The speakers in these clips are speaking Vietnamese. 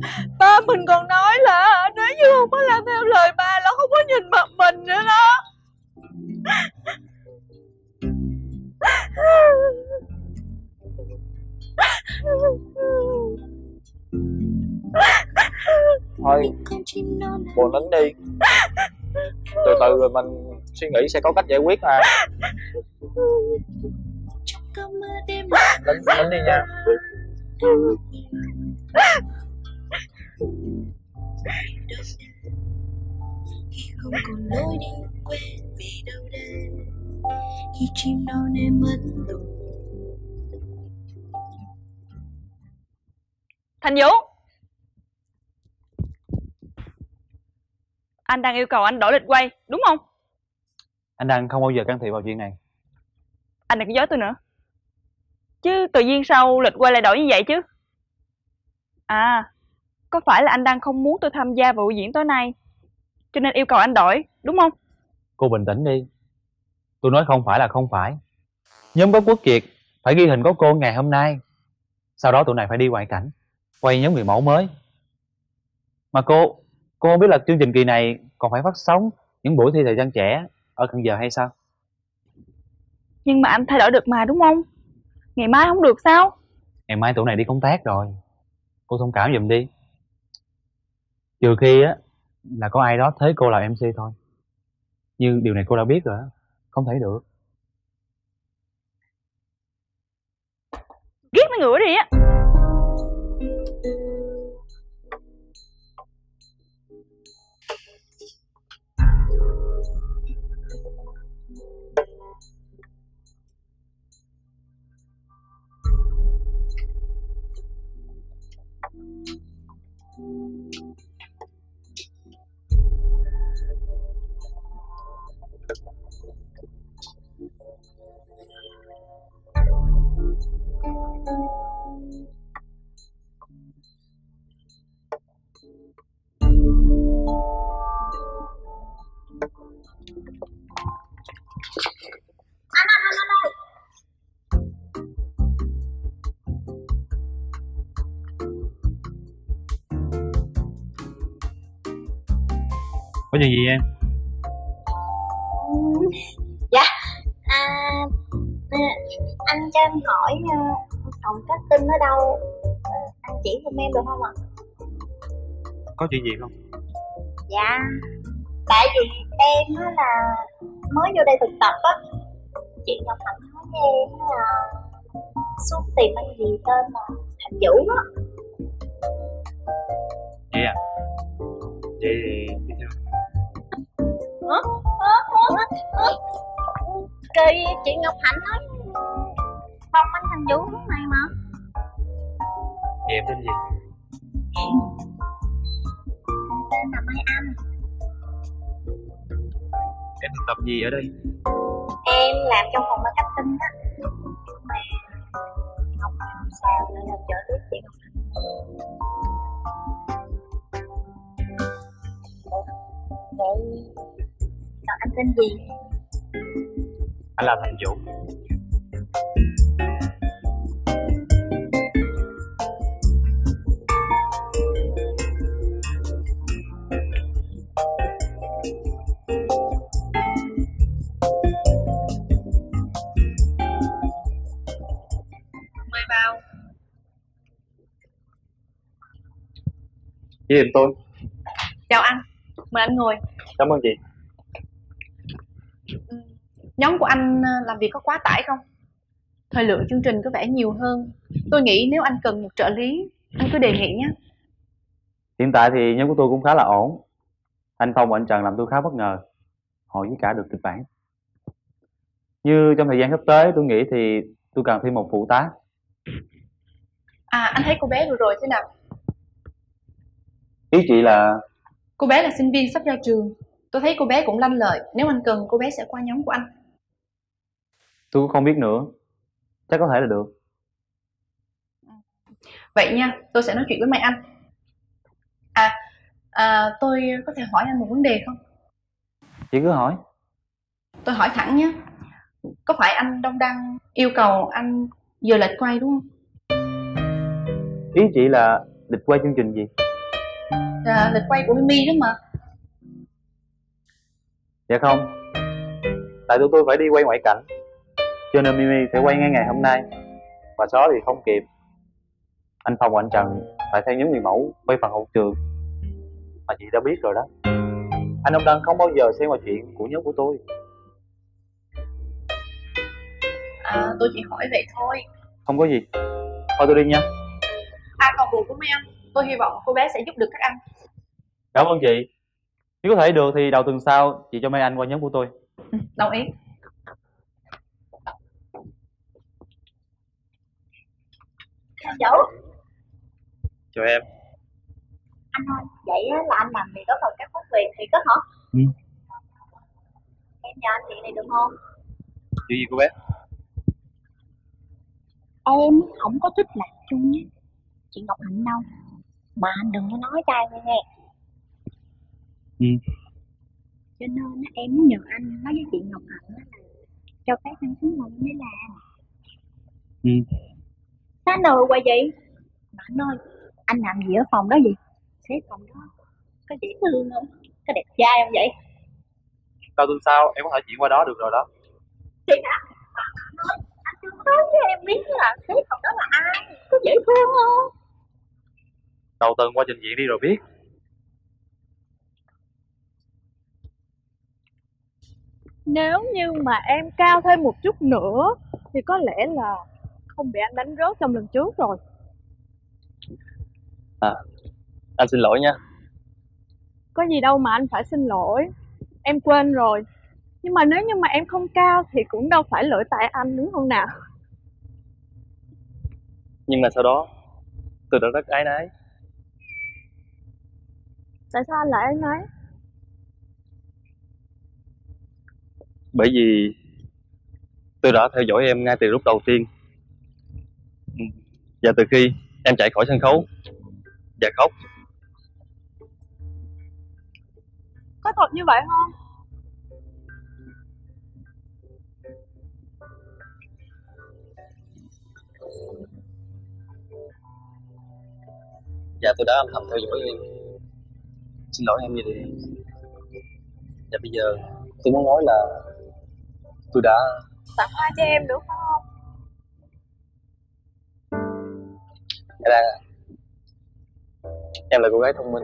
Ba mình còn nói là nếu như không có làm theo lời ba là không có nhìn mặt mình nữa đó. Thôi buồn nín đi, từ từ rồi mình suy nghĩ sẽ có cách giải quyết mà. Nín đi nha. Không còn lối đi quên vì đâu đây, khi chim non em mất tung. Thành Vũ, anh đang yêu cầu anh đổi lịch quay đúng không? Anh đang không bao giờ can thiệp vào chuyện này. Anh đừng có dối tôi nữa. Chứ tự nhiên sao lịch quay lại đổi như vậy chứ? À, có phải là anh đang không muốn tôi tham gia vào buổi diễn tối nay cho nên yêu cầu anh đổi, đúng không? Cô bình tĩnh đi. Tôi nói không phải là không phải. Nhóm Gốc Quốc Kiệt phải ghi hình có cô ngày hôm nay. Sau đó tụi này phải đi ngoại cảnh, quay nhóm người mẫu mới. Mà cô không biết là chương trình kỳ này còn phải phát sóng những buổi thi thời trang trẻ ở Cần Giờ hay sao? Nhưng mà anh thay đổi được mà đúng không? Ngày mai không được sao? Ngày mai tụi này đi công tác rồi. Cô thông cảm giùm đi. Trừ khi á là có ai đó thế cô làm MC thôi. Nhưng điều này cô đã biết rồi á, không thể được. Ghét mấy người đi á. Có chuyện gì em? Dạ, anh cho em hỏi phòng casting ở đâu, anh chỉ giùm em được không ạ? Có chuyện gì không? Dạ, tại vì em á là mới vô đây thực tập á, chị Ngọc Hạnh nói với em là xuống tìm anh gì tên là Thành Vũ á. Vậy à? Vậy thì đi theo. Kỳ chị Ngọc Hạnh nói phòng anh Thành Vũ lúc này mà. Vậy em tên gì? Em tên là Mai Anh. Em thực tập gì ở đây? Em làm trong phòng marketing á. Nhưng mà Ngọc Hạnh sao nên là trợ tiếp chị Ngọc Hạnh. Vậy còn anh tên gì? Anh là Thành Vũ. Mời vào. Chị tìm tôi. Chào anh, mời anh ngồi. Cảm ơn chị. Nhóm của anh làm việc có quá tải không? Thời lượng chương trình có vẻ nhiều hơn. Tôi nghĩ nếu anh cần một trợ lý, anh cứ đề nghị nhé. Hiện tại thì nhóm của tôi cũng khá là ổn. Anh Phong và anh Trần làm tôi khá bất ngờ. Họ với cả được kịch bản. Như trong thời gian sắp tới tôi nghĩ thì tôi cần thêm một phụ tá. À, anh thấy cô bé vừa rồi thế nào? Ý chị là... Cô bé là sinh viên sắp ra trường. Tôi thấy cô bé cũng lanh lợi. Nếu anh cần, cô bé sẽ qua nhóm của anh. Tôi cũng không biết nữa. Chắc có thể là được. Vậy nha, tôi sẽ nói chuyện với Mai Anh. Tôi có thể hỏi anh một vấn đề không? Chị cứ hỏi. Tôi hỏi thẳng nhé. Có phải anh Đông Đăng yêu cầu anh giờ lệch quay đúng không? Ý chị là lịch quay chương trình gì? lịch quay của Mimi đó mà. Dạ không, tại tụi tôi phải đi quay ngoại cảnh, cho nên Mimi phải quay ngay ngày hôm nay, và sau đó thì không kịp. Anh Phong và anh Trần phải theo nhóm người mẫu quay phần hậu trường, mà chị đã biết rồi đó. Anh ông Đăng không bao giờ xen vào chuyện của nhóm của tôi. Tôi chỉ hỏi vậy thôi. Không có gì, thôi tôi đi nha. Còn việc của mấy anh, tôi hy vọng cô bé sẽ giúp được các anh. Cảm ơn chị. Nếu có thể được thì đầu tuần sau chị cho mấy anh qua nhóm của tôi. Đồng ý. Anh Dẫu. Chào em. Anh ơi, vậy là anh làm việc ở phòng các phóng viên thì có hả? Ừ. Em nhờ anh chuyện này được không? Chuyện gì cô bé? Em không có thích làm chung với chị Ngọc Hạnh đâu. Mà anh đừng có nói trai nghe. Ừ. Cho nên em muốn nhờ anh nói với chị Ngọc Hạnh là cho phép anh xuống phòng mới làm. Ừ. Sao nồi qua gì? Mà anh ơi, anh làm gì ở phòng đó vậy? Sếp phòng đó có dễ thương không? Có đẹp trai không vậy? Đầu tuần sau em có thể chuyển qua đó được rồi đó. Thì hả? Anh ơi, anh đừng nói cho em biết là sếp phòng đó là ai? Có dễ thương không? Đầu tuần qua trình diện đi rồi biết. Nếu như mà em cao thêm một chút nữa thì có lẽ là không bị anh đánh rớt trong lần trước rồi. Anh xin lỗi nha. Có gì đâu mà anh phải xin lỗi. Em quên rồi. Nhưng mà nếu như mà em không cao thì cũng đâu phải lỗi tại anh, đúng không nào? Nhưng mà sau đó tôi đã rất áy náy. Tại sao anh lại ấy nấy? Bởi vì tôi đã theo dõi em ngay từ lúc đầu tiên. Và từ khi em chạy khỏi sân khấu và khóc. Có thật như vậy không? Và tôi đã âm thầm theo dõi em. Xin lỗi em như thế. Và bây giờ tôi muốn nói là tôi đã Tặng hoa cho em được không? em là cô gái thông minh.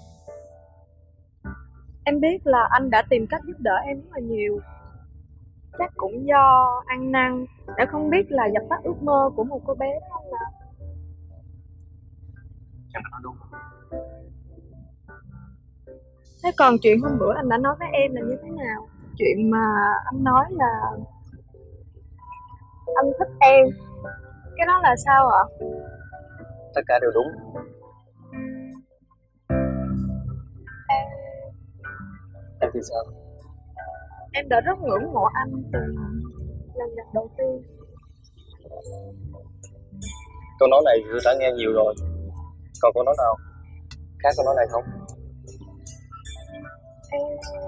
Em biết là anh đã tìm cách giúp đỡ em rất là nhiều. Chắc cũng do ăn năn đã không biết là dập tắt ước mơ của một cô bé đó không nào? Em nói đúng. Thế còn chuyện hôm bữa anh đã nói với em là như thế nào? Chuyện mà anh nói là anh thích em, cái đó là sao ạ? Tất cả đều đúng. Em, Em thì sao? em đã rất ngưỡng mộ anh từ lần gặp đầu tiên. Câu nói này tôi đã nghe nhiều rồi. Còn câu nói nào khác câu nói này không? Em...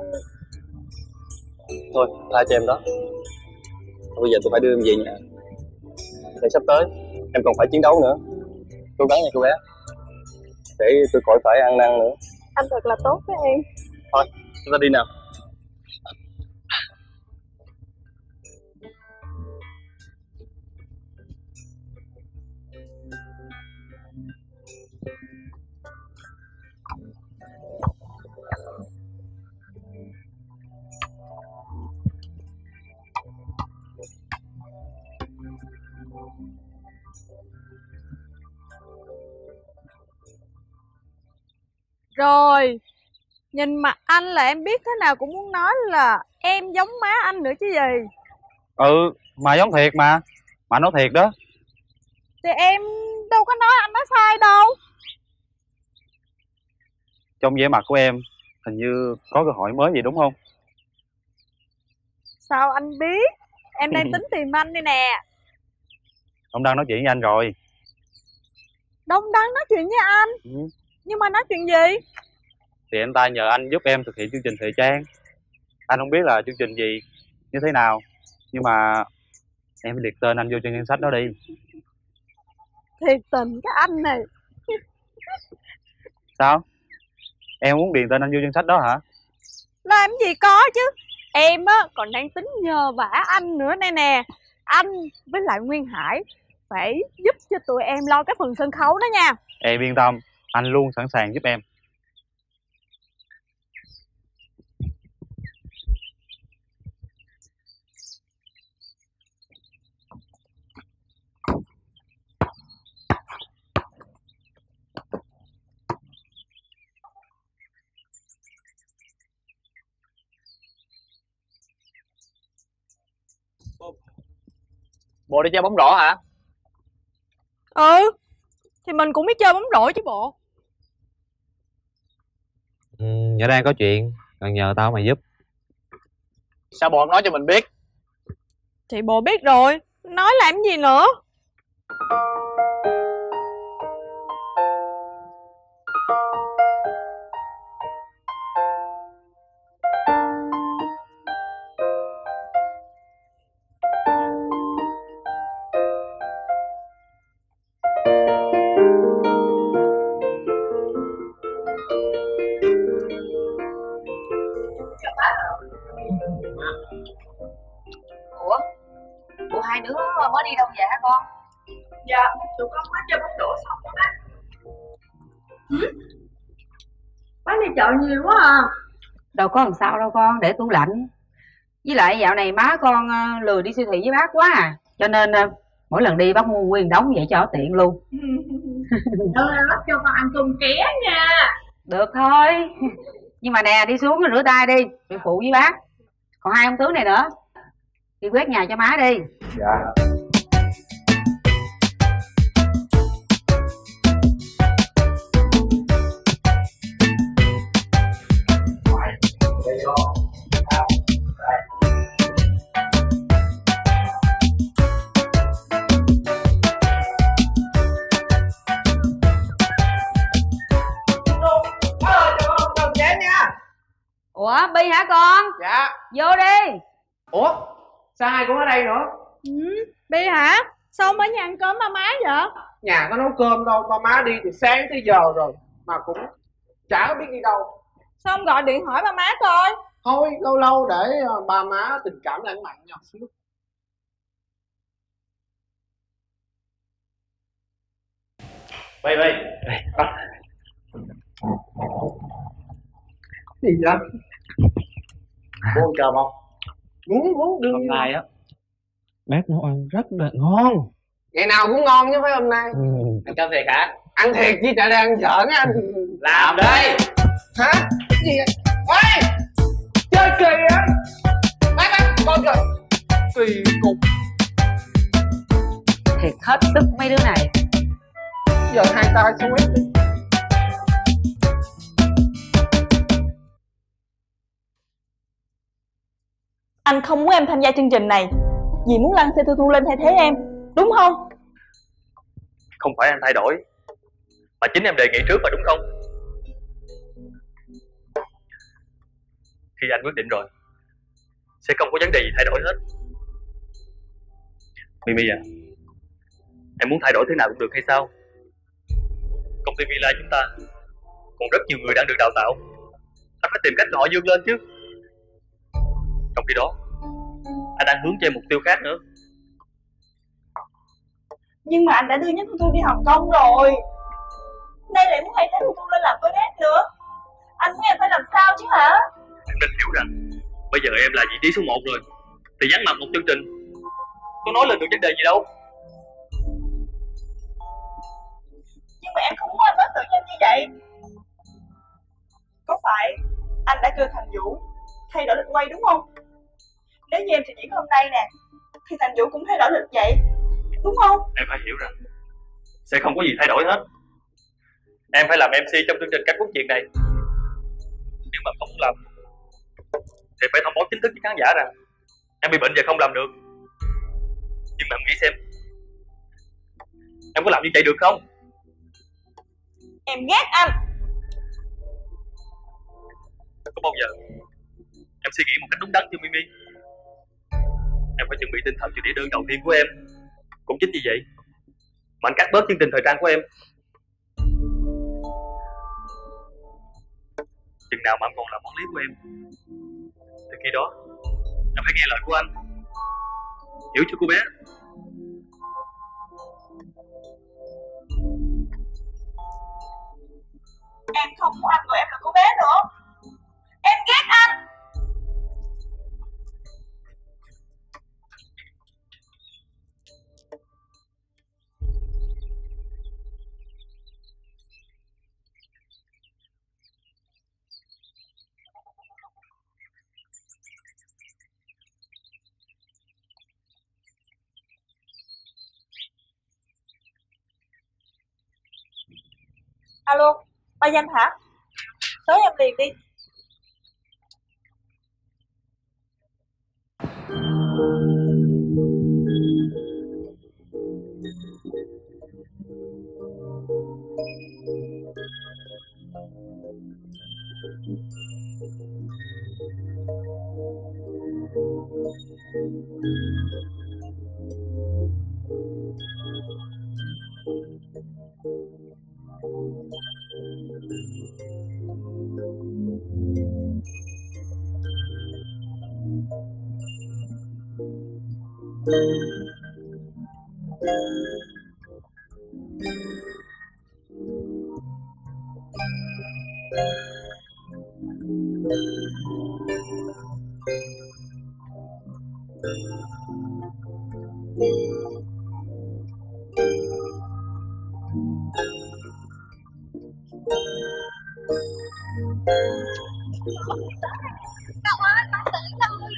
Thôi, tha cho em đó. Bây giờ tôi phải đưa em về nhà. Để sắp tới em còn phải chiến đấu nữa. Cố gắng nha cô bé. Để tôi khỏi phải ăn năn nữa. Anh thật là tốt với em. Thôi, chúng ta đi nào. Rồi, nhìn mặt anh là em biết thế nào cũng muốn nói là em giống má anh nữa chứ gì. Ừ, mà giống thiệt mà. Mà nói thiệt đó. Thì em đâu có nói anh nói sai đâu. Trong vẻ mặt của em hình như có cơ hội mới gì đúng không? Sao anh biết? Em đang tính tìm anh đây nè. Ông đang nói chuyện với anh rồi. Đông đang nói chuyện với anh. Nhưng mà nói chuyện gì? Thì anh ta nhờ anh giúp em thực hiện chương trình thời trang. Anh không biết là chương trình gì, như thế nào, nhưng mà em liệt tên anh vô trên danh sách đó đi. Thiệt tình cái anh này. Sao? Em muốn điền tên anh vô danh sách đó hả? Làm gì có chứ. Em á còn đang tính nhờ vả anh nữa đây nè. Anh với lại Nguyên Hải phải giúp cho tụi em lo cái phần sân khấu đó nha. Em yên tâm, anh luôn sẵn sàng giúp em. Bộ đi chơi bóng rổ hả? Ừ, thì mình cũng biết chơi bóng rổ chứ bộ. Nhỏ đang có chuyện cần nhờ tao mày giúp. Sao bộ không nói cho mình biết? Thì bộ biết rồi, nói làm gì nữa. Ủa? Ủa hai đứa mới đi đâu vậy hả con? Dạ, tụi con mới chơi bóng rổ xong rồi bác. Bác đi chợ nhiều quá à. Đâu có làm sao đâu con, để tủ lạnh. Với lại dạo này má con lười đi siêu thị với bác quá à. Cho nên mỗi lần đi bác mua nguyên đống vậy cho tiện luôn. Đừng là bác cho con ăn cơm ké nha. Được thôi. Nhưng mà nè, đi xuống rửa tay đi, rồi phụ với bác. Còn hai ông tướng này nữa, đi quét nhà cho má đi. Dạ. Ủa, Bi hả con? Dạ. Vô đi. Ủa, sao hai cũng ở đây nữa? Bi hả? Sao không ở nhà ăn cơm ba má vậy? Nhà có nấu cơm đâu, ba má đi từ sáng tới giờ rồi. Mà cũng chả có biết đi đâu. Sao không gọi điện hỏi ba má coi? Thôi, lâu lâu để ba má tình cảm lãng mạn nhau xíu. Bi. Gì vậy? Muốn chờ không? Muốn đương Hôm nhiên. nay á, bác nấu ăn rất là ngon. Ngày nào cũng ngon chứ phải hôm nay. Anh cho thiệt hả? Ăn thiệt chứ chả đang giỡn á anh. Làm đây. Hả? Cái gì vậy? Ê! Chơi kỳ á! Bác, coi kìa! Kỳ cục. Thiệt hết sức mấy đứa này. Giờ hai tay xuống quét đi. Anh không muốn em tham gia chương trình này vì muốn lăn xe thu lên thay thế em, đúng không? Không phải anh thay đổi, mà chính em đề nghị trước mà, đúng không? Khi anh quyết định rồi, sẽ không có vấn đề gì thay đổi hết. Mimi à, em muốn thay đổi thế nào cũng được hay sao? Công ty Mila chúng ta còn rất nhiều người đang được đào tạo, anh phải tìm cách cho họ vươn lên chứ. Trong khi đó, anh đang hướng cho em mục tiêu khác nữa. Nhưng mà anh đã đưa nhóm Thu Thu đi Hồng Kông rồi. Nay lại muốn thay thế Thu Thu lên làm với Nét nữa. Anh muốn em phải làm sao chứ hả? Em nên hiểu rằng bây giờ em là vị trí số 1 rồi, thì vắng mặt một chương trình có nói lên được vấn đề gì đâu. Nhưng mà em không muốn anh đối xử với em như vậy. Có phải anh đã kêu Thành Vũ thay đổi lịch quay đúng không? Nếu như em trình diễn hôm nay nè, thì Thành Vũ cũng thay đổi lịch vậy, đúng không? Em phải hiểu rằng sẽ không có gì thay đổi hết. Em phải làm MC trong chương trình Ca Quốc Việt này. Nếu mà không làm thì phải thông báo chính thức với khán giả rằng em bị bệnh và không làm được. Nhưng mà em nghĩ xem, em có làm như vậy được không? Em ghét anh. Có bao giờ em suy nghĩ một cách đúng đắn cho Mimi? Em phải chuẩn bị tinh thần cho đĩa đơn đầu tiên của em. Cũng chính vì vậy mà anh cắt bớt chương trình thời trang của em. chừng nào mà anh còn là quản lý của em, thì khi đó em phải nghe lời của anh, hiểu chưa cô bé? Em không muốn anh gọi em là cô bé nữa. Em ghét anh. Alo, ba Danh hả? Tới em liền đi. Cậu ơi, bạn tới rồi.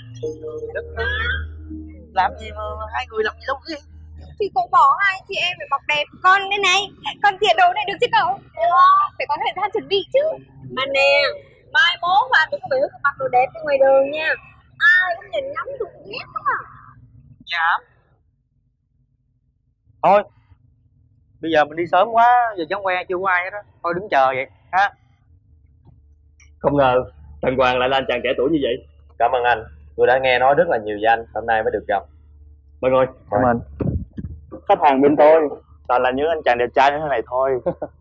Làm gì mà hai người làm gì đâu đi? Thì cậu bỏ hai chị em phải mặc đẹp con đây này. Con diện đồ này được chứ cậu? Phải có thời gian chuẩn bị chứ. Mà nè, mai mốt mà đừng có biểu mặc đồ đẹp đi ngoài đường nha. Ai cũng nhìn ngắm tôi ghét lắm à. Dạ. Thôi, bây giờ mình đi sớm quá, giờ chẳng que chưa có ai hết đó. Thôi đứng chờ vậy ha. Không ngờ thằng Hoàng lại là anh chàng trẻ tuổi như vậy. Cảm ơn anh. Tôi đã nghe nói rất là nhiều về anh, hôm nay mới được gặp. Mời ngồi. Cảm ơn. Khách hàng bên tôi toàn là những anh chàng đẹp trai như thế này thôi.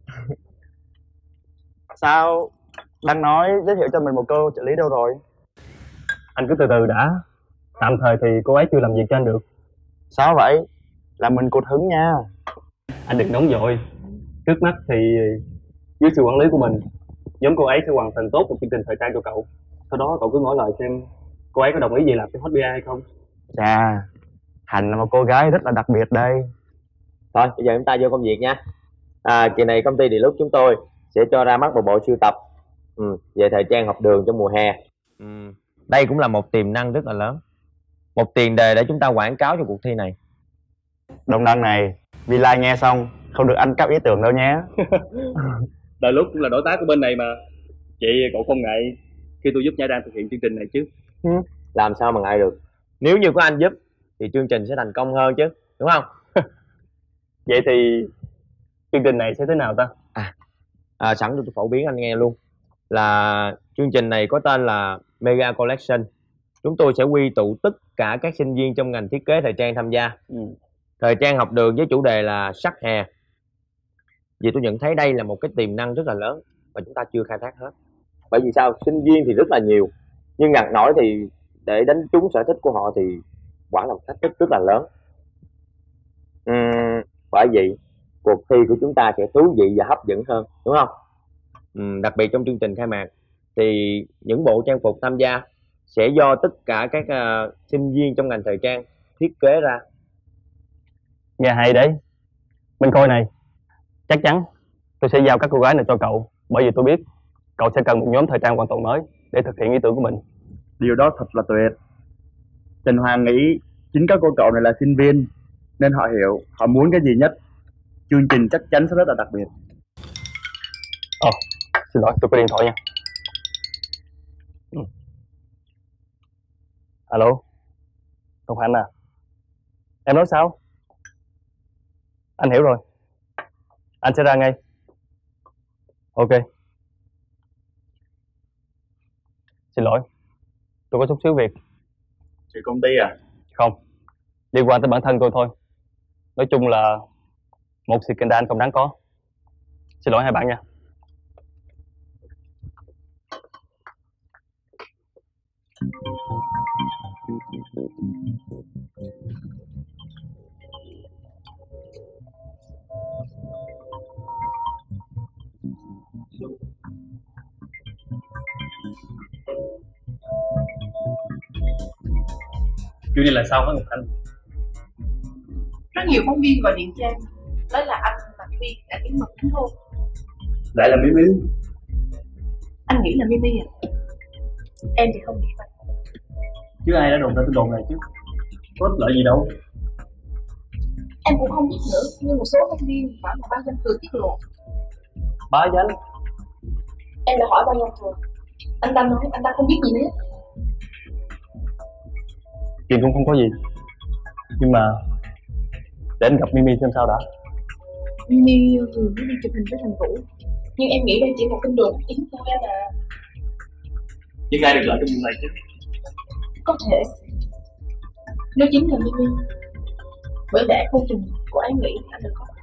Sao đang nói giới thiệu cho mình một cô trợ lý đâu rồi? Anh cứ từ từ đã. Tạm thời thì cô ấy chưa làm việc cho anh được. Sao vậy? Là mình cụt hứng nha. Anh đừng nóng vội. Trước mắt thì dưới sự quản lý của mình, nhóm cô ấy sẽ hoàn thành tốt một chương trình thời trang cho cậu. Sau đó cậu cứ ngỏ lời xem cô ấy có đồng ý về làm cái hot BI hay không. Chà, Hành là một cô gái rất là đặc biệt đây. Thôi, bây giờ chúng ta vô công việc nha. Kỳ này công ty Deluxe chúng tôi sẽ cho ra mắt một bộ sưu tập về thời trang học đường trong mùa hè. Đây cũng là một tiềm năng rất là lớn, một tiền đề để chúng ta quảng cáo cho cuộc thi này. Đồng đăng này, vì lai nghe xong không được ăn cắp ý tưởng đâu nhé. Deluxe cũng là đối tác của bên này mà. Chị cậu không ngại khi tôi giúp Nhã Đan thực hiện chương trình này chứ? Làm sao mà ngại được. Nếu như có anh giúp thì chương trình sẽ thành công hơn chứ, đúng không? Vậy thì chương trình này sẽ thế nào ta? Sẵn tôi phổ biến anh nghe luôn. Là chương trình này có tên là Mega Collection. Chúng tôi sẽ quy tụ tất cả các sinh viên trong ngành thiết kế thời trang tham gia. Thời trang học đường với chủ đề là sắc hè. Vì tôi nhận thấy đây là một cái tiềm năng rất là lớn và chúng ta chưa khai thác hết. Bởi vì sao? Sinh viên thì rất là nhiều, nhưng ngặt nổi thì để đánh trúng sở thích của họ thì quả là một thách thức rất là lớn. Bởi vậy cuộc thi của chúng ta sẽ thú vị và hấp dẫn hơn, đúng không? Đặc biệt trong chương trình khai mạc thì những bộ trang phục tham gia sẽ do tất cả các sinh viên trong ngành thời trang thiết kế ra. Nghe hay đấy. Mình coi này, chắc chắn tôi sẽ giao các cô gái này cho cậu, bởi vì tôi biết cậu sẽ cần một nhóm thời trang hoàn toàn mới để thực hiện ý tưởng của mình. Điều đó thật là tuyệt. Trần Hoàng nghĩ chính các cô cậu này là sinh viên nên họ hiểu họ muốn cái gì nhất. Chương trình chắc chắn sẽ rất là đặc biệt. Xin lỗi, tôi có điện thoại nha. Alo, Ngọc Hạnh à? Em nói sao? Anh hiểu rồi. Anh sẽ ra ngay. Ok. Xin lỗi, tôi có chút xíu việc. Chuyện công ty à? Không, liên quan tới bản thân tôi thôi. Nói chung là một scandal không đáng có. Xin lỗi hai bạn nha. Chuyện này là sao hả Ngọc Thanh? Rất nhiều phóng viên gọi điện cho em nói là anh và Phi đã bí mật đính hôn. Lại là Mimi. Anh nghĩ là Mimi à? Em thì không nghĩ vậy. Chứ ai đã đồn ra tin đồn này chứ? Có ích lợi gì đâu. Em cũng không biết nữa, nhưng một số phóng viên bảo là ban danh thừa tiết lộ. Bá danh? Em đã hỏi ban danh thừa, anh ta nói anh ta không biết gì hết. Chuyện cũng không có gì. Nhưng mà để anh gặp Mimi xem sao đã. Mimi vừa mới đi chụp hình với Thành Vũ, nhưng em nghĩ đây chỉ một tin đồn tiếng thôi em à. Nhưng ai được lợi trong vụ này chứ? Có thể nếu chính là Mimi, bởi lẽ không chừng cô ấy nghĩ anh được có.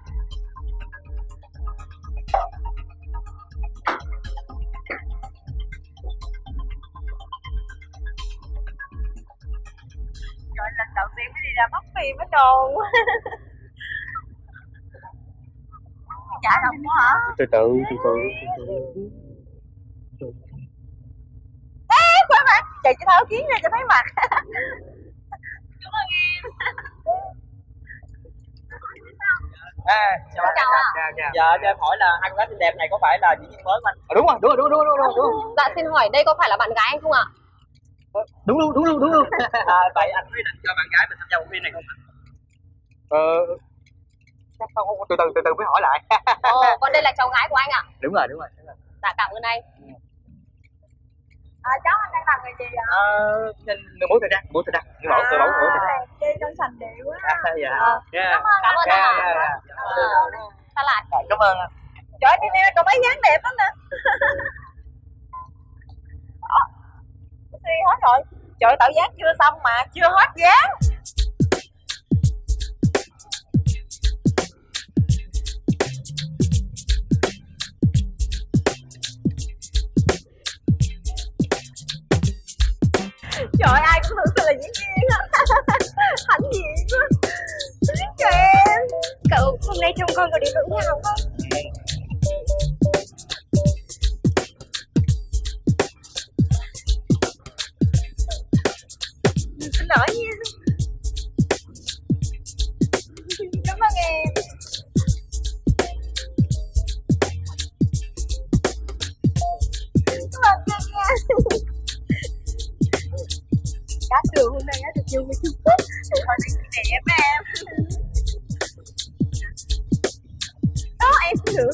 Rồi lần đầu tiên mới đi ra mắt phim mới đồn. Dạ đâu có hả? Từ từ. Ê, khỏe mặt. Chạy cho tháo kiến ra cho thấy mặt. Cảm ơn em. Chào ạ. Dạ cho em hỏi là hai cô gái xinh đẹp này có phải là diễn viên mới không anh? Đúng rồi. Dạ xin hỏi đây có phải là bạn gái anh không ạ? Đúng luôn. Vậy anh quyết định cho bạn gái mình tham gia bộ phim này không ạ? Chắc không, từ mới hỏi lại. Còn đây là cháu gái của anh ạ. Đúng rồi. Dạ cảm ơn anh. Cháu anh đang làm nghề gì ạ? Người mẫu thời trang, người mẫu thời trang. Đi trong sành điệu quá. Dạ. Cảm ơn anh ạ. Ta lại. Cảm ơn anh. Trời ơi, đi nè, còn mấy dáng đẹp lắm nè. Suy hết rồi. Trời ơi, tạo dáng chưa xong mà, chưa hết dáng. Trời ơi, ai cũng tưởng tôi là diễn viên á. Hãnh diện quá. Tiếc cho em. Cậu hôm nay trông con có đi tưởng nhau không? Xin lỗi nha. Cảm ơn em. Cảm ơn em nha. Các đường hôm nay được vui chút. Thôi thì đẹp em. Đó em cũng được.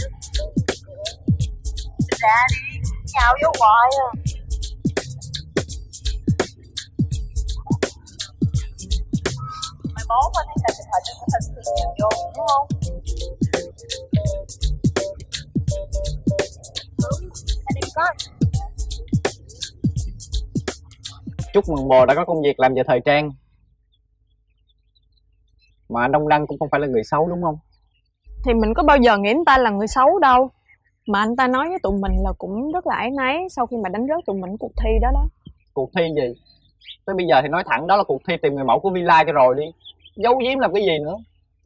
Xin ra đi, nhào vô hoài à. Mày bố có thấy là tình hình của mình thì nhào vô đúng không? Anh đi coi. Chúc mừng bồ đã có công việc làm về thời trang. Mà anh Đông Đăng cũng không phải là người xấu đúng không? Thì mình có bao giờ nghĩ anh ta là người xấu đâu. Mà anh ta nói với tụi mình là cũng rất là áy náy sau khi mà đánh rớt tụi mình cuộc thi đó đó. Cuộc thi gì? Tới bây giờ thì nói thẳng đó là cuộc thi tìm người mẫu của Villa cho rồi đi. Giấu giếm làm cái gì nữa?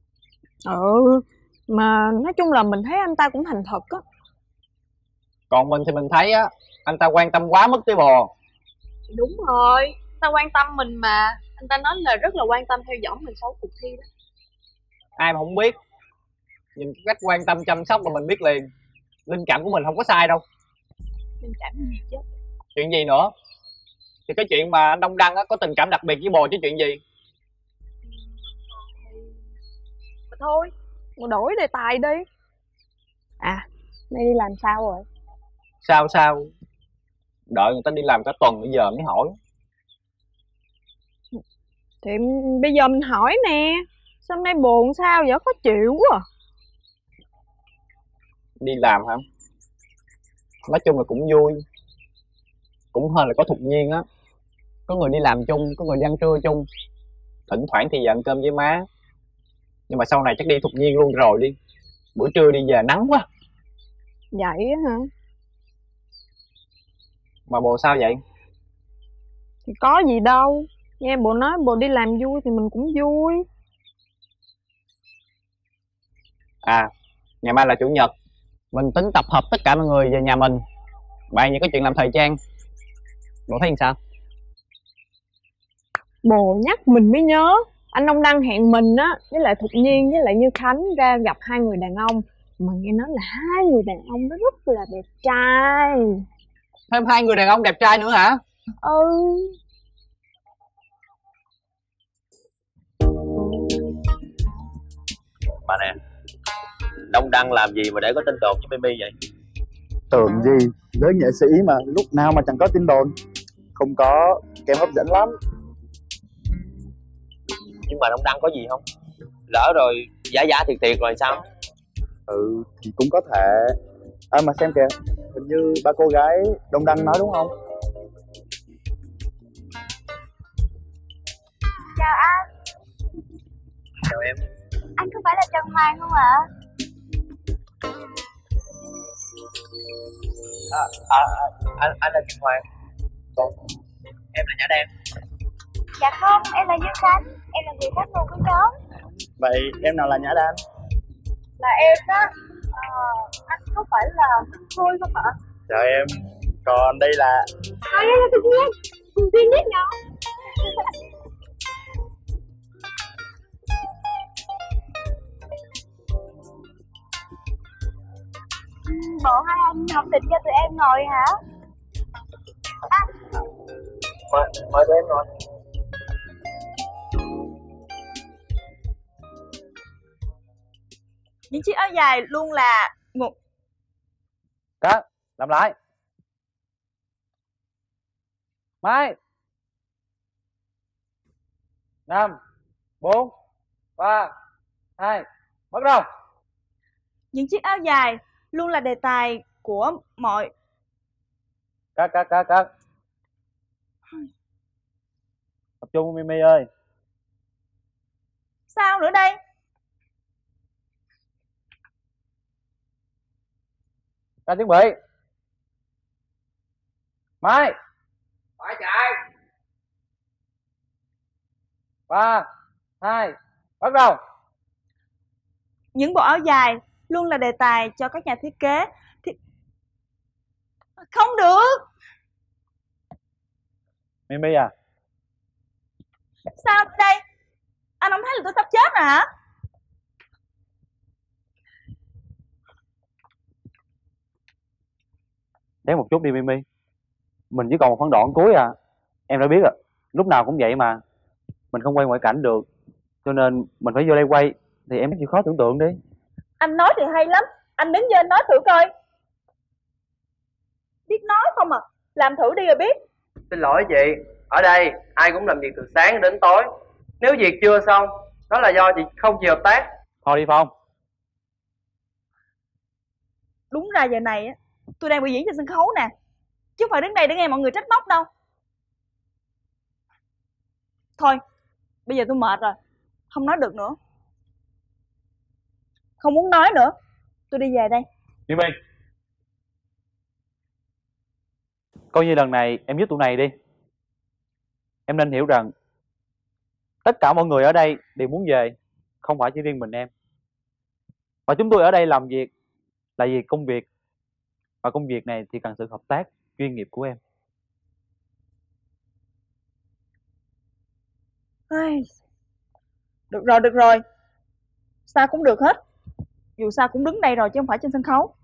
Mà nói chung là mình thấy anh ta cũng thành thật á. Còn mình thì mình thấy á, anh ta quan tâm quá mức tới bồ. Đúng rồi, anh ta quan tâm mình mà. Anh ta nói là rất là quan tâm theo dõi mình sau cuộc thi đó. Ai mà không biết. Nhìn cái cách quan tâm chăm sóc mà mình biết liền. Linh cảm của mình không có sai đâu. Linh cảm gì chứ? Chuyện gì nữa? Thì cái chuyện mà anh Đông Đăng á, có tình cảm đặc biệt với bồ chứ chuyện gì? Mà thôi, mà đổi đề tài đi. À, nay đi làm sao rồi? Sao? Đợi người ta đi làm cả tuần bây giờ mới hỏi. Thì bây giờ mình hỏi nè. Sao hôm nay buồn sao vậy? Khó chịu quá à. Đi làm hả? Nói chung là cũng vui. Cũng hơn là có Thục Nhiên á. Có người đi làm chung, có người đi ăn trưa chung. Thỉnh thoảng thì về ăn cơm với má. Nhưng mà sau này chắc đi Thục Nhiên luôn rồi đi. Buổi trưa đi về nắng quá. Vậy á hả? Mà bồ sao vậy? Thì có gì đâu. Nghe bộ nói bộ đi làm vui thì mình cũng vui. À, ngày mai là chủ nhật, mình tính tập hợp tất cả mọi người về nhà mình bàn về cái chuyện làm thời trang. Bộ thấy sao? Bồ nhắc mình mới nhớ, anh Đông Đăng hẹn mình á với lại Thục Nhiên với lại Như Khánh ra gặp hai người đàn ông, mà nghe nói là hai người đàn ông đó rất là đẹp trai. Thêm hai người đàn ông đẹp trai nữa hả? Ừ. Bà nè, Đông Đăng làm gì mà để có tin đồn với Mimi vậy? Tưởng gì, giới nghệ sĩ mà lúc nào mà chẳng có tin đồn. Không có kém hấp dẫn lắm. Nhưng mà Đông Đăng có gì không? Lỡ rồi giả thiệt rồi sao? Ừ thì cũng có thể. À mà xem kìa, hình như ba cô gái Đông Đăng nói đúng không? Chào anh. Chào em. Anh có phải là Trần Hoàng không ạ? Anh là Trần Hoàng. Còn em là Nhã Đen. Dạ không, em là Dương Khánh. Em là người phát ngôn của nhóm. Vậy em nào là Nhã Đan? Là em đó. Anh có phải là Thôi không ạ? Chào em. Còn đây là... Đây là Thục Nhiên, cùng tiên biết nhau. Bộ hai anh không định cho tụi em ngồi hả? Mời tụi em ngồi. Những chiếc áo dài luôn là một... Cắt, làm lại. Mai 5 4 3 2 bắt đầu. Những chiếc áo dài luôn là đề tài của mọi... Cắt. Tập trung Mimi ơi. Sao nữa đây? Ra chuẩn bị. Mai. Phải chạy. 3 2 bắt đầu. Những bộ áo dài luôn là đề tài cho các nhà thiết kế. Không được. Mimi à? Sao đây? Anh không thấy là tôi sắp chết rồi hả? Để một chút đi Mimi. Mình chỉ còn một phân đoạn cuối à. Em đã biết rồi, lúc nào cũng vậy mà. Mình không quay ngoại cảnh được, cho nên mình phải vô đây quay. Thì em chịu khó tưởng tượng đi. Anh nói thì hay lắm. Anh đứng trên nói thử coi. Biết nói không à? Làm thử đi rồi biết. Xin lỗi chị, ở đây ai cũng làm việc từ sáng đến tối. Nếu việc chưa xong, đó là do chị không chịu hợp tác. Thôi đi Phong. Đúng ra giờ này á, tôi đang biểu diễn trên sân khấu nè, chứ không phải đứng đây để nghe mọi người trách móc đâu. Thôi, bây giờ tôi mệt rồi, không nói được nữa, không muốn nói nữa. Tôi đi về đây. Mimi, coi như lần này em giúp tụi này đi. Em nên hiểu rằng tất cả mọi người ở đây đều muốn về, không phải chỉ riêng mình em. Và chúng tôi ở đây làm việc là vì công việc, và công việc này thì cần sự hợp tác chuyên nghiệp của em. Được rồi, sao cũng được hết, dù sao cũng đứng đây rồi chứ không phải trên sân khấu.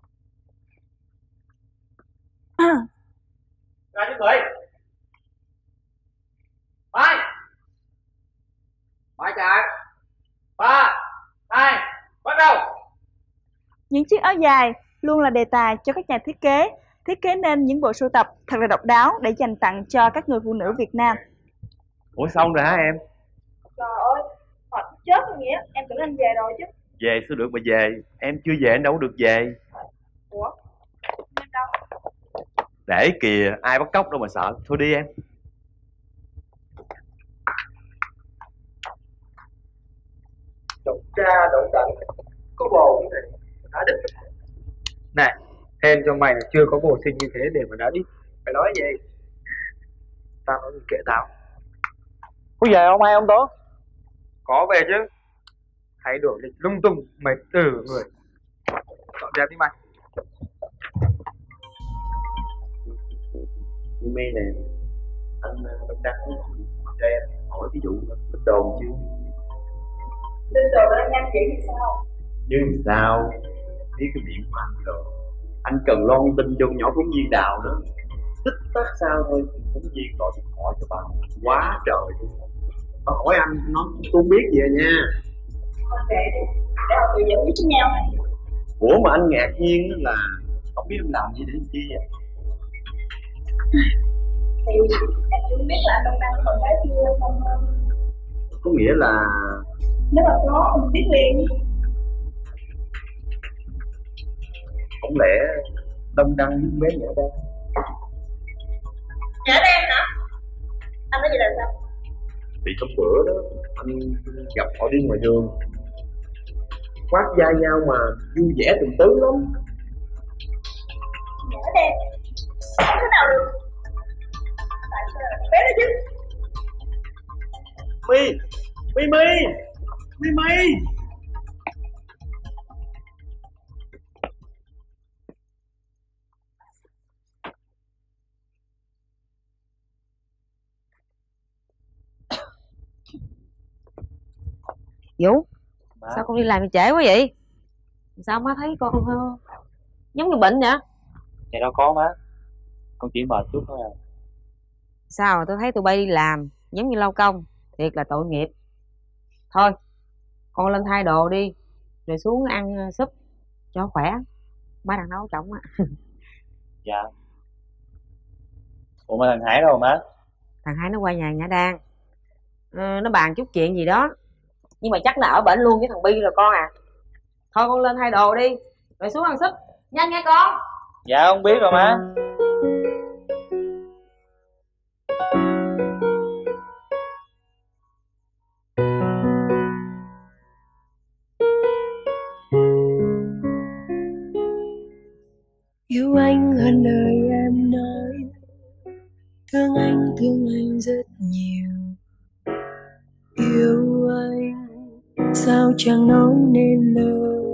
Ra chuẩn bị. Mai. Phải chạy. 3 2 bắt đầu. Những chiếc áo dài luôn là đề tài cho các nhà thiết kế nên những bộ sưu tập thật là độc đáo để dành tặng cho các người phụ nữ Việt Nam. Ủa xong rồi hả em? Trời ơi, mệt chết rồi nghĩa, em tưởng anh về rồi chứ. Về sao được mà về, em chưa về anh đâu có được về. Ủa, em đâu? Để kìa, ai bắt cóc đâu mà sợ. Thôi đi em. Đụng cha đụng đặng, có bồ như thế đã định. Này, hên cho mày là chưa có bồ xinh như thế để mà đã đi. Phải nói gì? Tao nói gì kệ tao. Có về không ai ông Tố? Có về chứ. Thay đổi lịch lung tung, mệt từ người. Dọn dẹp đi mày. Mê nè, anh đăng cho em hỏi ví dụ bích đồn chứ. Tin đồn anh nhanh vậy thì sao? Chứ sao? Biết cái miệng của anh rồi. Anh cần loan tin cho nhỏ phóng viên Đào nữa. Tích tắc sao thôi, phóng viên gọi điện thoại cho bà quá trời luôn. Bà hỏi anh, nó tôi không biết gì à nha. Con kệ đi, để họ tự giải quyết với nhau này. Ủa mà anh ngạc nhiên là không biết anh làm gì để làm chi à? Thì em chưa biết là anh Đông Đăng còn gái chưa không. Có nghĩa là Nếu mà có, mình biết liền. không lẽ Đông Đăng với bé Nhã Đen? Nhã Đen hả? Anh nói gì là sao? Vì hôm bữa đó anh gặp họ đi ngoài đường, quát vai nhau mà vui vẻ từng tứ lắm. Nhã Đen? Không thế nào được. Tại sao là bé đó chứ? Mi Vũ, sao con đi làm trễ quá vậy? Sao má thấy con giống như bệnh vậy? Vậy đâu có má, con chỉ mệt chút thôi à. Sao mà tôi thấy tụi bay đi làm giống như lao công, thiệt là tội nghiệp. Thôi, con lên thay đồ đi, rồi xuống ăn súp cho khỏe. Má đang nấu chồng á. Dạ. Ủa mà thằng Hải đâu má? Thằng Hải nó qua nhà Nhã Đan, nó bàn chút chuyện gì đó, nhưng mà chắc là ở bển luôn với thằng Bi rồi con à. Thôi con lên thay đồ đi, rồi xuống ăn súp nhanh nghe con. Dạ không biết rồi má. Yêu anh hơn lời em nói, thương anh rất nhiều. Yêu anh sao chẳng nói nên lời.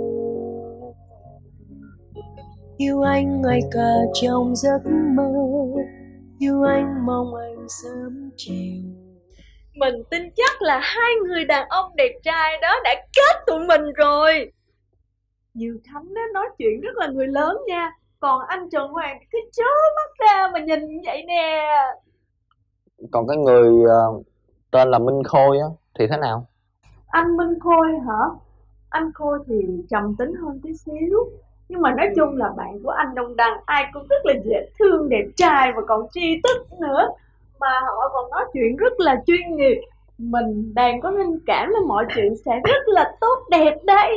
Yêu anh ngay cả trong giấc mơ, yêu anh mong anh sớm chiều. Mình tin chắc là hai người đàn ông đẹp trai đó đã kết tụi mình rồi. Như Khánh đó nói chuyện rất là người lớn nha. Còn anh Trần Hoàng cứ chớ mắt ra mà nhìn như vậy nè. Còn cái người tên là Minh Khôi á thì thế nào? Anh Minh Khôi hả? Anh Khôi thì trầm tính hơn tí xíu. Nhưng mà nói chung là bạn của anh Đông Đăng ai cũng rất là dễ thương, đẹp trai và còn tri thức nữa. Mà họ còn nói chuyện rất là chuyên nghiệp. Mình đang có linh cảm là mọi chuyện sẽ rất là tốt đẹp đây.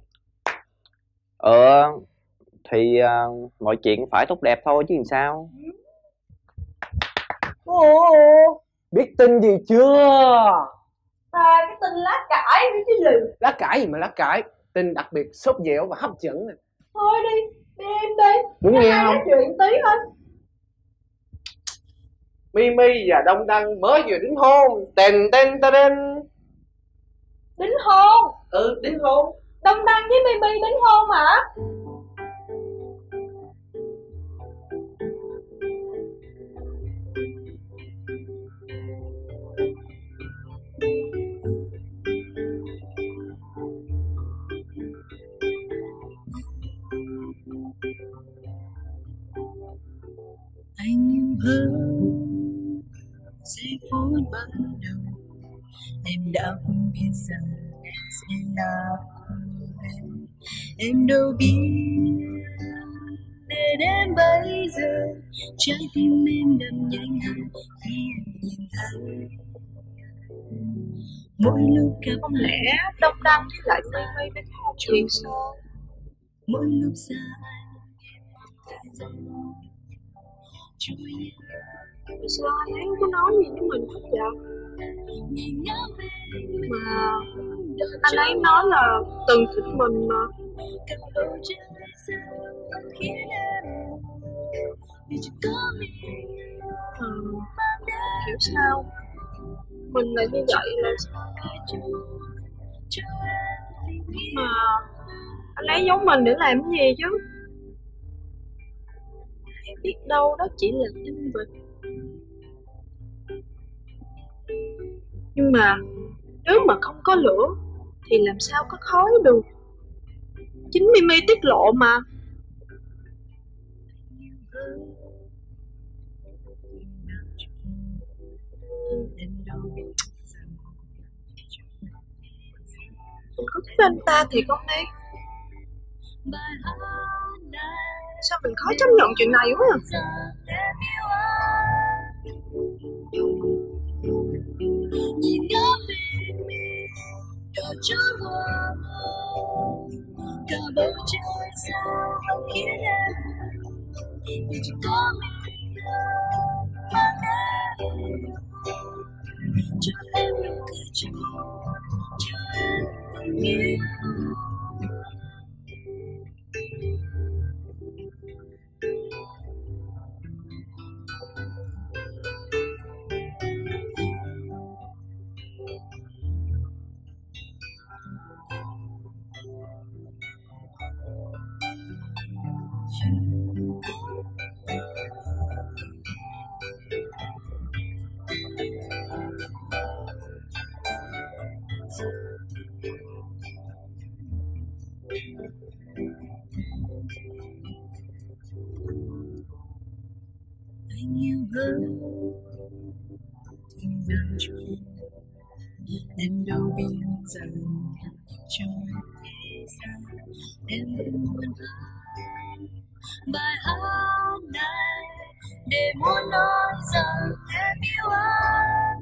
Thì mọi chuyện phải tốt đẹp thôi chứ làm sao. Ồ, Biết tin gì chưa? cái tin lá cải nữa chứ gì. Lá cải gì mà lá cải? Tin đặc biệt sốt dẻo và hấp dẫn nè. Thôi đi em đi. Muốn nghe không? Nói chuyện tí thôi. Mimi và Đông Đăng mới vừa đính hôn. Tên. Đính hôn? Đính hôn. Đông Đăng với Mimi đính hôn hả? Anh yêu hơn giây phút ban đầu, em đã không biết rằng em sẽ là của em đâu biết để đến bây giờ trái tim em đập nhanh hơn khi em nhìn thấy. Mỗi lúc gặp lẽ Đông Đăng với lại Mimi đính hôn chuyện sao? mỗi lúc xa anh em mong thời gian trôi nhanh. Sao anh ấy có nói gì với mình hết vậy? Mà anh ấy nói là từng thích mình mà. hiểu sao mình lại như vậy là mà anh ấy giống mình để làm cái gì chứ? Hay biết đâu đó chỉ là tinh vật. Nhưng mà nếu mà không có lửa thì làm sao có khói được? Chính Mimi tiết lộ mà. Mình có thích anh ta thì không đi? Sao mình khó chấp nhận chuyện này quá à? Nhìn ngắm bên mi đôi chút hoa mơ, cả bầu trời sao không khiến em vì chỉ có mình đâu mang em cho em nụ cười cho em tình yêu. Anh yêu hơn tình rằng chung em đâu biết rằng trong thế gian em vẫn muốn hát bài hát này để muốn nói rằng em yêu anh.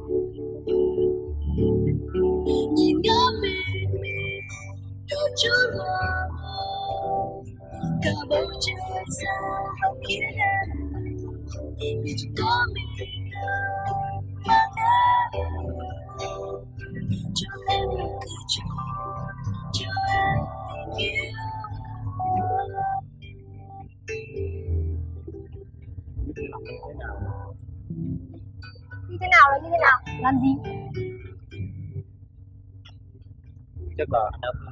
Nhìn ngắm bên mi đôi chút hoa mơ, cả bầu trời sao không khiến em vì chỉ có mình đâu mang em cho em nụ cười cho em tình yêu. Như thế nào là như thế nào? Làm gì? Chắc là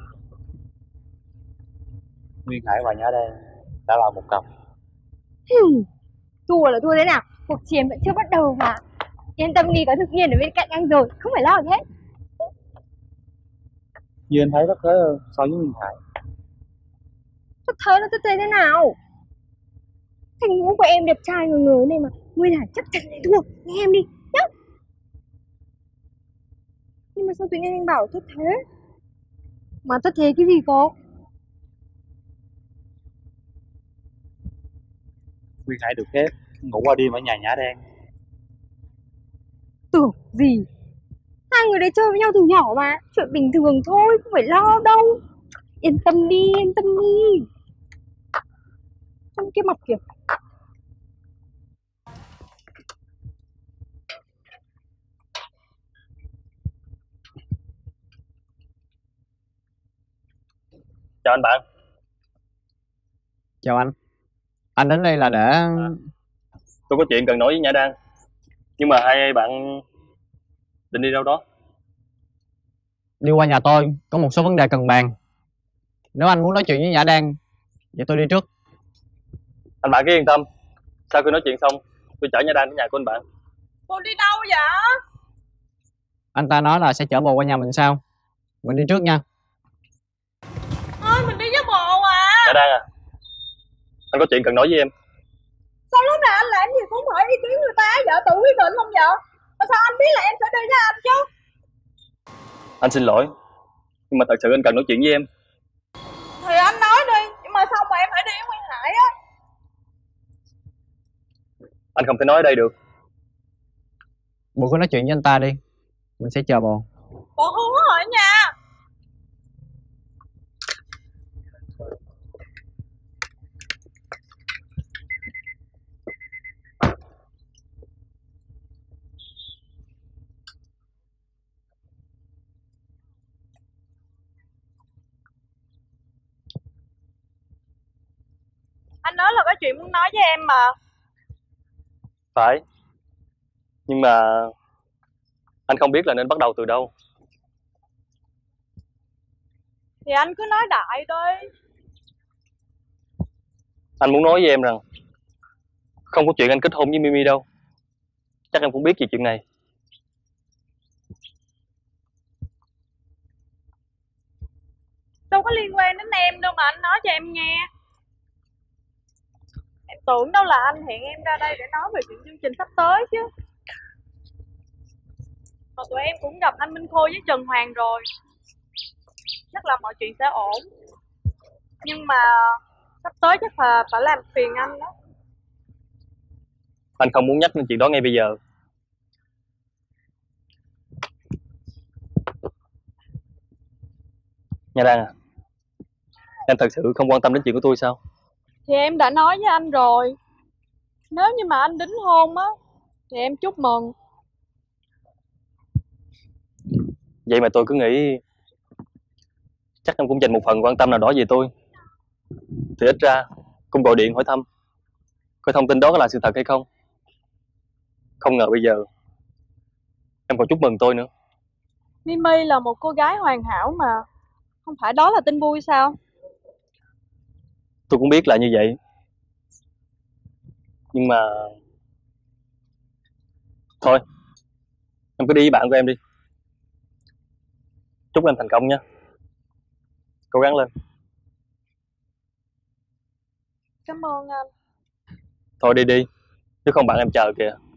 Nguyên Hải và Nhã Đen đã là một cặp. Thua là thua thế nào? Cuộc chiến vẫn chưa bắt đầu mà. Yên tâm đi, có Thực Nhiên ở bên cạnh anh rồi, không phải lo gì hết. Như anh thấy rất thế hơn so với Nguyên Hải. Thất thế là thất thế thế nào? Thành ngũ của em đẹp trai ngời ngời này mà. Nguyên Hải chắc chắn sẽ thua. Nghe em đi, nhá. Nhưng mà sao tự nhiên anh bảo thất thế? Mà thất thế cái gì cô? Nguyên Hải được phép ngủ qua đêm ở nhà Nhã Đen. Tưởng gì? Hai người đấy chơi với nhau từ nhỏ mà. Chuyện bình thường thôi, không phải lo đâu. Yên tâm đi, yên tâm đi. Trong cái mặt kìa. Chào anh bạn. Chào anh. Anh đến đây là để... Tôi có chuyện cần nói với Nhã Đan. Nhưng mà hai bạn định đi đâu đó? Đi qua nhà tôi, có một số vấn đề cần bàn. Nếu anh muốn nói chuyện với Nhã Đan, vậy tôi đi trước. Anh bạn cứ yên tâm. Sau khi nói chuyện xong, tôi chở Nhã Đan đến nhà của anh bạn. Cô đi đâu vậy? Anh ta nói là sẽ chở bồ qua nhà mình sau. Mình đi trước nha. Thôi mình đi với bồ à. Nhã Đan à, anh có chuyện cần nói với em. Sao lúc nào anh làm gì cũng hỏi ý kiến người ta, vợ tự quyết định không vợ? Mà sao anh biết là em sẽ đi với anh chứ? Anh xin lỗi, nhưng mà thật sự anh cần nói chuyện với em. Thì anh nói đi, nhưng mà sao mà em phải đi với Nguyên Hải á? Anh không thể nói ở đây được. Bồ cứ nói chuyện với anh ta đi. Mình sẽ chờ bồ. Bộ hứa rồi nha. Anh nói là có chuyện muốn nói với em mà. Phải. Nhưng mà anh không biết là nên bắt đầu từ đâu. Thì anh cứ nói đại đi. Anh muốn nói với em rằng không có chuyện anh kết hôn với Mimi đâu. Chắc em cũng biết về chuyện này. Đâu có liên quan đến em đâu mà anh nói cho em nghe. Em tưởng đâu là anh hẹn em ra đây để nói về chuyện chương trình sắp tới chứ. Mà tụi em cũng gặp anh Minh Khôi với Trần Hoàng rồi. Chắc là mọi chuyện sẽ ổn. Nhưng mà sắp tới chắc là phải làm phiền anh đó. Anh không muốn nhắc đến chuyện đó ngay bây giờ. Nha Đăng à, em thật sự không quan tâm đến chuyện của tôi sao? Thì em đã nói với anh rồi. Nếu như mà anh đính hôn á thì em chúc mừng. Vậy mà tôi cứ nghĩ chắc em cũng dành một phần quan tâm nào đó về tôi. Thì ít ra cũng gọi điện hỏi thăm coi thông tin đó có là sự thật hay không. Không ngờ bây giờ em còn chúc mừng tôi nữa. Mimi là một cô gái hoàn hảo mà. Không phải đó là tin vui sao? Tôi cũng biết là như vậy. Nhưng mà thôi, em cứ đi với bạn của em đi. Chúc em thành công nha. Cố gắng lên. Cảm ơn anh. Thôi đi đi, chứ không bạn em chờ kìa.